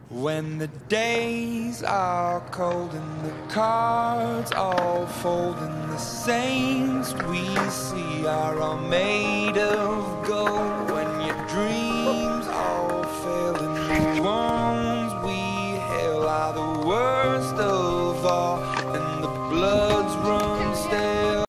When the days are cold and the cards all fold and the saints we see are all made of gold, when your dreams all fail and the wounds we hail are the worst of all and the bloods run stale,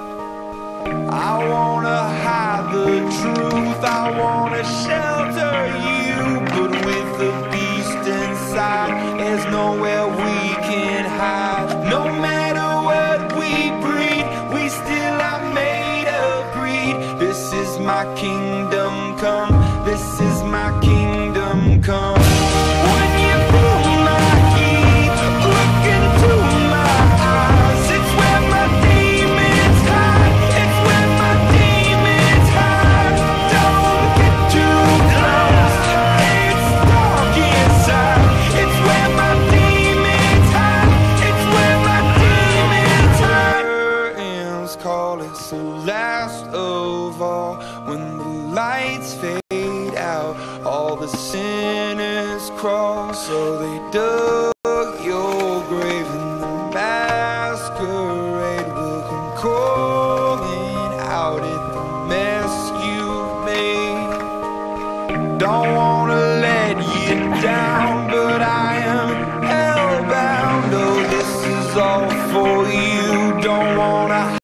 I wanna hide the truth, I wanna shelter you, but with the beast inside, there's nowhere we can hide. No matter what we breed, we still are made of greed. This is my kingdom come, this is my kingdom come. When you feel my heat, look into my eyes, it's where my demons hide, it's where my demons hide. Don't get too close, it's dark inside, it's where my demons hide, it's where my demons hide. Curtains call, it's the last of all. When the lights fade out, all the sinners crawl. So they dug your grave and the masquerade will come calling out at the mess you made. Don't